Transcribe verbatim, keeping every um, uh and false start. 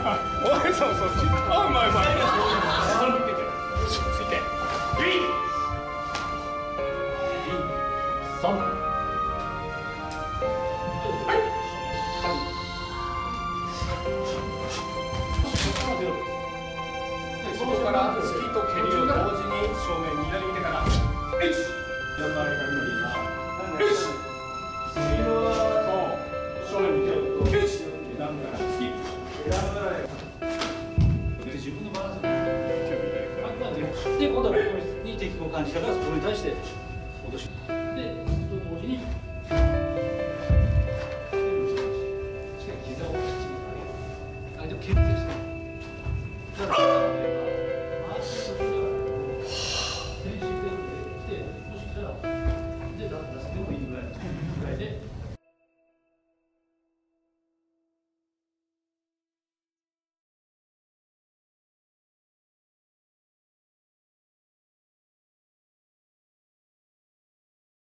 おい、そうそうそう。あ、うまいうまい。ついて。ビン。三。はい。そこから突きと蹴りを同時に正面左手から。一。四回から左。一。右のと正面に手を。一。段から突き。 自分のバランスで、今度はここに敵を感じたから、そこに対して戻し、で、同時に、しっかり膝をきっちり上げる。相手を牽制して。